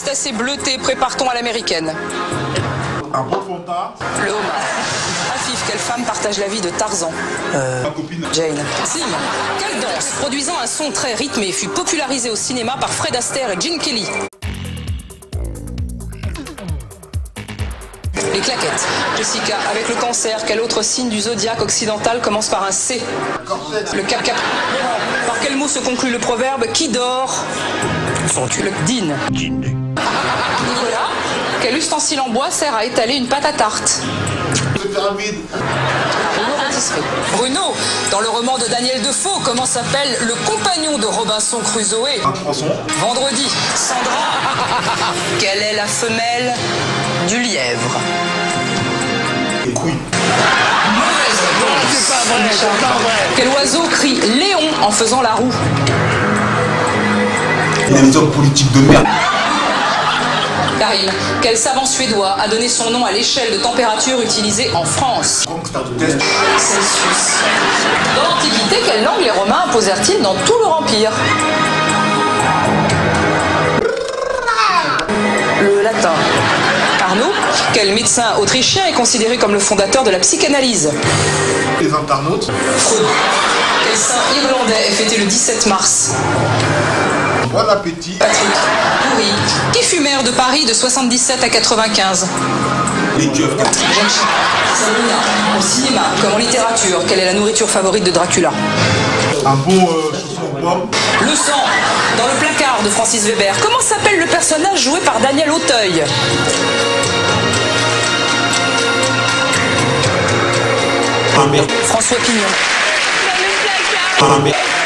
crustacés bleutés, prépare-t-on à l'américaine? Un bon fond de teint. Le homard. Afif, quelle femme partage la vie de Tarzan? Ma copine. Jane. Slim, quelle danse, produisant un son très rythmé, fut popularisée au cinéma par Fred Astaire et Gene Kelly? Les claquettes. Jessica, avec le cancer, quel autre signe du zodiaque occidental commence par un C? Le cap. Par quel mot se conclut le proverbe qui dort? Le dîne. Nicolas, quel ustensile en bois sert à étaler une pâte à tarte? Le pyramide. Bruno, dans le roman de Daniel Defoe, comment s'appelle le compagnon de Robinson Crusoe? Un poisson. Vendredi. Sandra, quelle est la femelle du lièvre? Et couilles. C'est pas vrai. Quel oiseau crie Léon en faisant la roue? Il y a des hommes politiques de merde. Karine, quel savant suédois a donné son nom à l'échelle de température utilisée en France? Test. Celsius. Dans l'Antiquité, quelle langue les Romains imposèrent-ils dans tout leur empire? Le latin. Arnaud, quel médecin autrichien est considéré comme le fondateur de la psychanalyse? Les internautes. Freud. Quel saint irlandais est fêté le 17 mars? Bon appétit. Patrick. Pourri. Qui fut maire de Paris de 77 à 95? Les keufs. Jeanne Chic. Sabrina. Au cinéma, comme en littérature, quelle est la nourriture favorite de Dracula? Un bon chausson aux pommes. Le sang. Dans le placard de Francis Weber, comment s'appelle le personnage joué par Daniel Auteuil? Un merde. François Pignon. Un merde.